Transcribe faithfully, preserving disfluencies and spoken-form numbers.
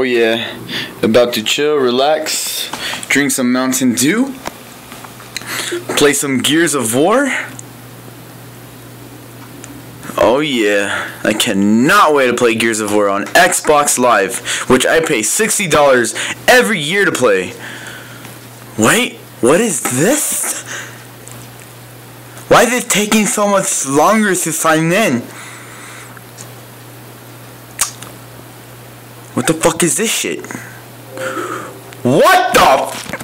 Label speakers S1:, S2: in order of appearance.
S1: yeah, about to chill, relax, drink some Mountain Dew, play some Gears of War. Oh yeah, I cannot wait to play Gears of War on Xbox Live, which I pay sixty dollars every year to play. Wait, what is this? Why is it taking so much longer to sign in? What the fuck is this shit? What the f-